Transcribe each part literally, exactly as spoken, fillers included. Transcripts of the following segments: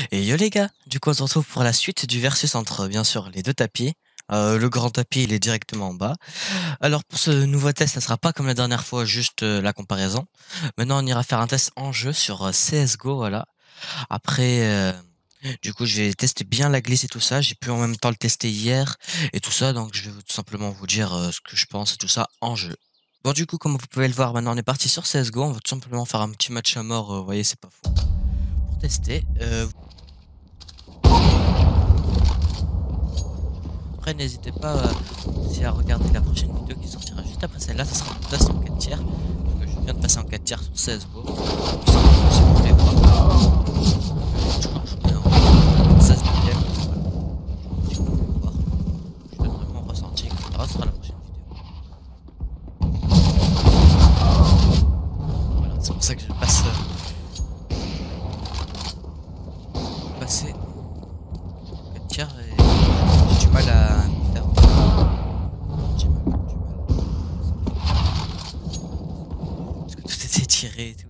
Et yo les gars, du coup on se retrouve pour la suite du versus entre bien sûr les deux tapis. Euh, le grand tapis il est directement en bas. Alors pour ce nouveau test, ça sera pas comme la dernière fois, juste euh, la comparaison. Maintenant on ira faire un test en jeu sur euh, C S G O, voilà. Après, euh, du coup je vais tester bien la glisse et tout ça. J'ai pu en même temps le tester hier et tout ça, donc je vais tout simplement vous dire euh, ce que je pense et tout ça en jeu. Bon du coup comme vous pouvez le voir, maintenant on est parti sur C S G O. On va tout simplement faire un petit match à mort, euh, vous voyez c'est pas fou. Pour tester, euh, après, n'hésitez pas euh, aussi à regarder la prochaine vidéo qui sortira juste après celle-là. Ça sera une place en quatre tiers. Parce que je viens de passer en quatre tiers sur C S G O. Tout simplement, si vous voulez voir. Je crois que je mets en seize millième. Voilà. Si vous voulez voir. Je donnerai mon ressenti, et cetera. Ce sera la prochaine vidéo. Voilà, c'est pour ça que je passe. Euh, passer en quatre tiers et j'ai du mal à m'y faire. J'ai mal, du mal. Parce que tout était tiré et tout.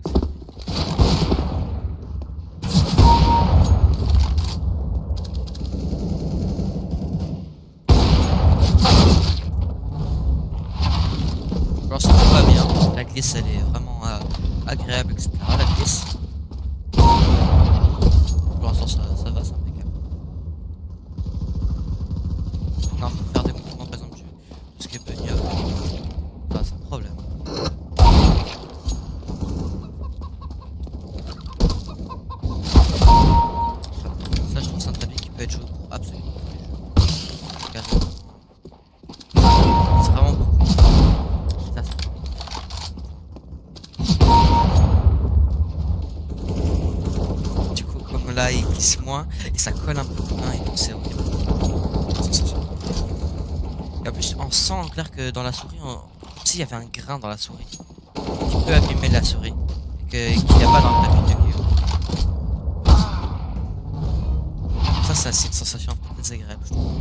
Alors ça va bien. La glisse elle est vraiment euh, agréable, et cetera. La glisse. Pour l'instant ça, ça va, c'est impeccable. Non, faut faire des mouvements, par exemple, tout ce qui est bunny hop. Ça, sans problème. Ça, je trouve que c'est un tapis qui peut être joué pour absolument tous les jeux. Carrément. C'est vraiment beaucoup. Ça, c'est vraiment. Du coup, comme là, il glisse moins et ça colle un peu moins et donc c'est horrible. Et en plus, on sent en clair que dans la souris, on... comme s'il y avait un grain dans la souris qui peut abîmer la souris et qu'il n'y a pas dans le tapis de Guillaume. Ça, ça c'est une sensation un peu désagréable, je trouve.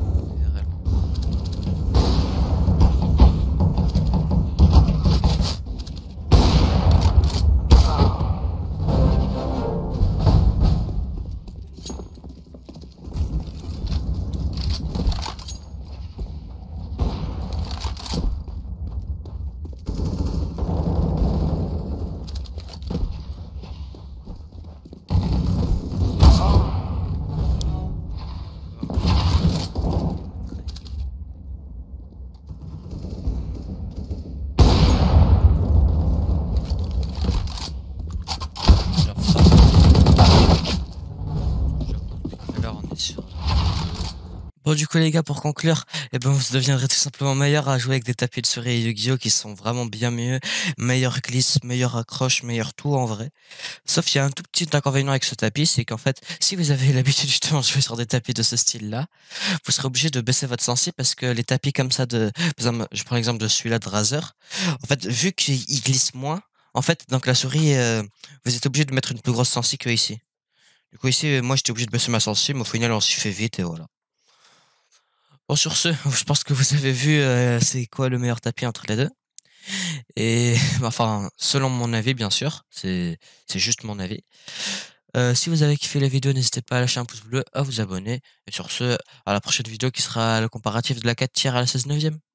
Bon du coup les gars, pour conclure, eh ben vous deviendrez tout simplement meilleur à jouer avec des tapis de souris et Yu-Gi-Oh qui sont vraiment bien mieux, meilleure glisse, meilleure accroche, meilleur tout en vrai. Sauf qu'il y a un tout petit inconvénient avec ce tapis, c'est qu'en fait, si vous avez l'habitude justement de jouer sur des tapis de ce style-là, vous serez obligé de baisser votre sensi parce que les tapis comme ça de, par exemple, je prends l'exemple de celui-là de Razer, en fait, vu qu'il glisse moins, en fait, donc la souris, euh, vous êtes obligé de mettre une plus grosse sensi que ici. Du coup ici, moi j'étais obligé de baisser ma sensi, mais au final on s'y fait vite et voilà. Bon, sur ce, je pense que vous avez vu euh, c'est quoi le meilleur tapis entre les deux. Et enfin, selon mon avis, bien sûr, c'est c'est juste mon avis. Euh, si vous avez kiffé la vidéo, n'hésitez pas à lâcher un pouce bleu, à vous abonner. Et sur ce, à la prochaine vidéo qui sera le comparatif de la quatre tiers à la seize neuvième.